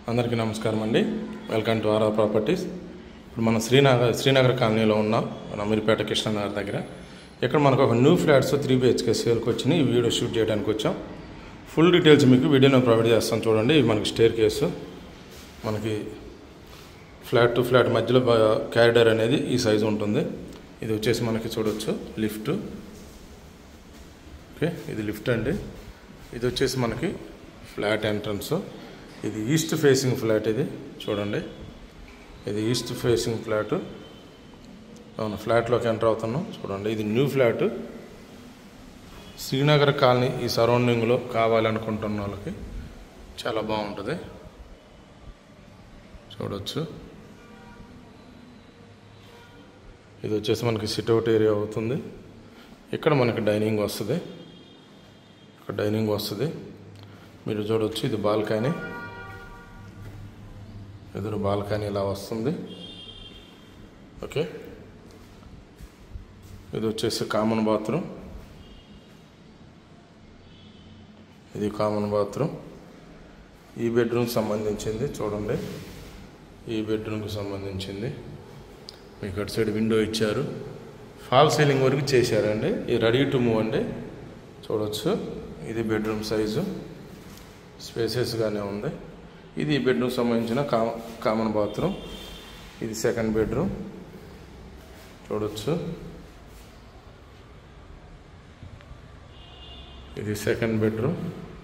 అందరికీ నమస్కారం అండి. Welcome to RR properties. ఇప్పుడు మనం శ్రీనగర్ కాలనీలో ఉన్నాం, మన అమీర్పేట కృష్ణనగర్ దగ్గర. ఇక్కడ మనకు ఒక న్యూ ఫ్లాట్స్ 3 BHK సేల్కి వచ్చినాయి. ఈ వీడియో షూట్ చేయడానికి వచ్చాం. ఫుల్ డీటెయిల్స్ మీకు వీడియోలో ప్రొవైడ్ చేస్తాం. చూడండి, ఇది మనకి స్టేర్ కేసు, మనకి ఫ్లాట్ టు ఫ్లాట్ మధ్యలో క్యారిడార్ అనేది ఈ సైజు ఉంటుంది. ఇది వచ్చేసి మనకి చూడొచ్చు లిఫ్ట్. ఓకే, ఇది లిఫ్ట్ అండి. ఇది వచ్చేసి మనకి ఫ్లాట్ ఎంట్రన్స్. ఇది ఈస్ట్ ఫేసింగ్ ఫ్లాట్. ఇది చూడండి, ఇది ఈస్ట్ ఫేసింగ్ ఫ్లాట్. అవును, ఫ్లాట్లోకి ఎంటర్ అవుతున్నాం. చూడండి, ఇది న్యూ ఫ్లాట్. శ్రీనగర్ కాలనీ ఈ సరౌండింగ్లో కావాలనుకుంటున్న వాళ్ళకి చాలా బాగుంటుంది. చూడవచ్చు, ఇది వచ్చేసి మనకి సిట్అవుట్ ఏరియా అవుతుంది. ఇక్కడ మనకి డైనింగ్ వస్తుంది. ఇక్కడ డైనింగ్ వస్తుంది, మీరు చూడవచ్చు. ఇది బాల్కనీ, ఎదురు బాల్కనీ ఇలా వస్తుంది. ఓకే, ఇది వచ్చేసి కామన్ బాత్రూమ్. ఇది కామన్ బాత్రూమ్. ఈ బెడ్రూమ్కి సంబంధించింది. చూడండి, ఈ బెడ్రూమ్కి సంబంధించింది. మీకు అటు సైడ్ విండో ఇచ్చారు, ఫాల్ సీలింగ్ వరకు చేశారండి. ఇది రెడీ టు మూవ్ అండి. చూడవచ్చు, ఇది బెడ్రూమ్ సైజు, స్పేసెస్గానే ఉంది. ఇది ఈ బెడ్రూమ్ సంబంధించిన కామన్ బాత్రూమ్. ఇది సెకండ్ బెడ్రూమ్. చూడవచ్చు, ఇది సెకండ్ బెడ్రూమ్.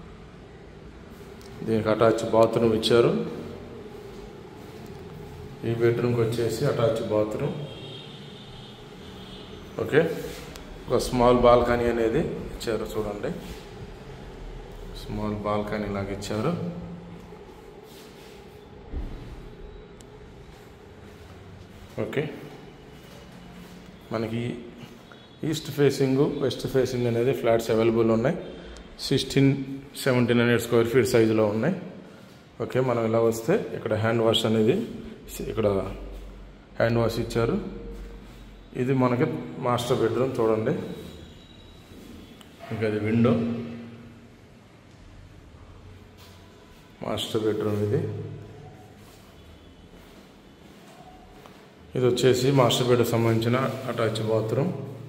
దీనికి అటాచ్ బాత్రూమ్ ఇచ్చారు. ఈ బెడ్రూమ్కి వచ్చేసి అటాచ్ బాత్రూమ్. ఓకే, ఒక స్మాల్ బాల్కనీ అనేది ఇచ్చారు. చూడండి, స్మాల్ బాల్కనీ లాగా ఇచ్చారు. ఓకే, మనకి ఈస్ట్ ఫేసింగ్ వెస్ట్ ఫేసింగ్ అనేది ఫ్లాట్స్ అవైలబుల్ ఉన్నాయి. 16-1700 స్క్వేర్ ఫీట్ సైజులో ఉన్నాయి. ఓకే, మనం ఇలా వస్తే ఇక్కడ హ్యాండ్ వాష్ అనేది, ఇక్కడ హ్యాండ్ వాష్ ఇచ్చారు. ఇది మనకి మాస్టర్ బెడ్రూమ్. చూడండి, ఇంకా అది విండో. మాస్టర్ బెడ్రూమ్ ఇది. ఇది వచ్చేసి మాస్టర్ బెడ్ సంబంధించిన అటాచ్ బాత్రూమ్.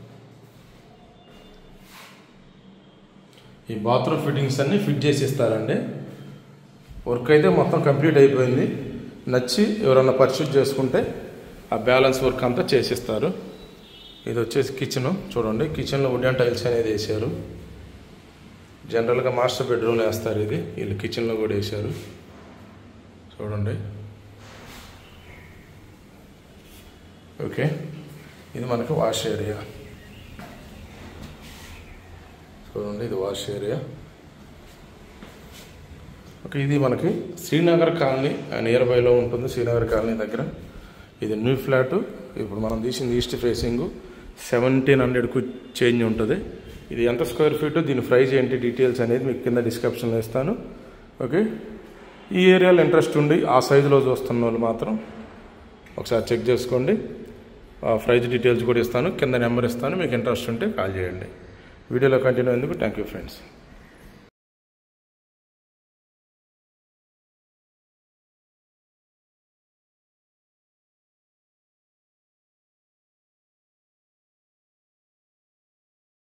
ఈ బాత్రూమ్ ఫిట్టింగ్స్ అన్నీ ఫిట్ చేసి ఇస్తారండి. వర్క్ అయితే మొత్తం కంప్లీట్ అయిపోయింది. నచ్చి ఎవరన్నా పర్చేజ్ చేసుకుంటే ఆ బ్యాలెన్స్ వర్క్ అంతా చేసిస్తారు. ఇది వచ్చేసి కిచెను. చూడండి, కిచెన్లో వుడెన్ టైల్స్ అనేది వేసారు. జనరల్గా మాస్టర్ బెడ్రూమ్లో వేస్తారు, ఇది వీళ్ళు కిచెన్లో కూడా వేసారు. చూడండి, ఓకే, ఇది మనకి వాష్ ఏరియా. చూడండి, ఇది వాష్ ఏరియా. ఓకే, ఇది మనకి శ్రీనగర్ కాలనీ నియర్ బైలో ఉంటుంది. శ్రీనగర్ కాలనీ దగ్గర ఇది న్యూ ఫ్లాట్. ఇప్పుడు మనం తీసింది ఈస్ట్ ఫేసింగ్. 1700కు చేంజ్ ఉంటుంది. ఇది ఎంత స్క్వేర్ ఫీట్, దీని ప్రైస్ ఏంటి, డీటెయిల్స్ అనేది మీకు కింద డిస్క్రిప్షన్లో ఇస్తాను. ఓకే, ఈ ఏరియాలో ఇంట్రెస్ట్ ఉండి ఆ సైజులో చూస్తున్న వాళ్ళు మాత్రం ఒకసారి చెక్ చేసుకోండి. ప్రైజ్ డీటెయిల్స్ కూడా ఇస్తాను, కింద నెంబర్ ఇస్తాను. మీకు ఇంట్రెస్ట్ ఉంటే కాల్ చేయండి. వీడియోలో కంటిన్యూ అయ్యేందుకు థ్యాంక్ యూ ఫ్రెండ్స్.